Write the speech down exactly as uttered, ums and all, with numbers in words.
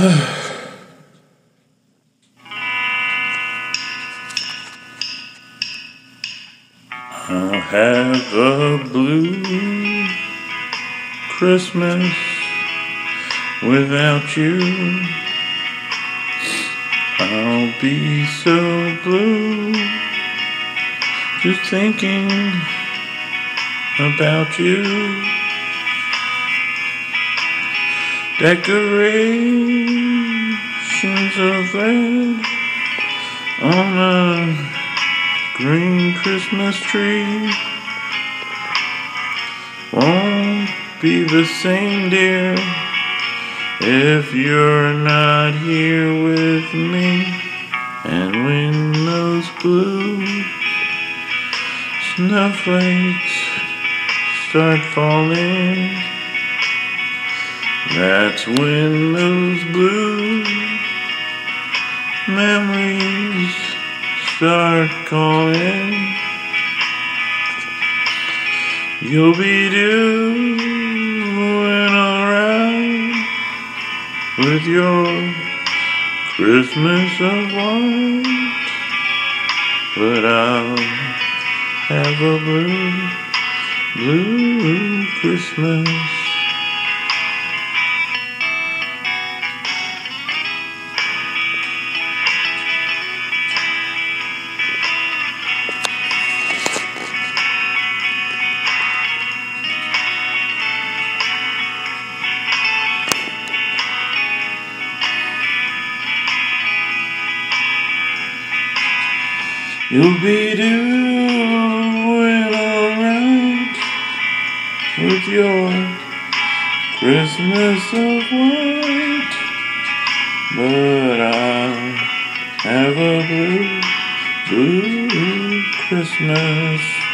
I'll have a blue Christmas without you. I'll be so blue just thinking about you. Decorations of red on a green Christmas tree won't be the same, dear, if you're not here with me. And when those blue snowflakes start falling, that's when those blue memories start calling. You'll be doing alright with your Christmas of white, but I'll have a blue, blue Christmas. You'll be doing alright with your Christmas of white, but I'll have a blue, blue Christmas.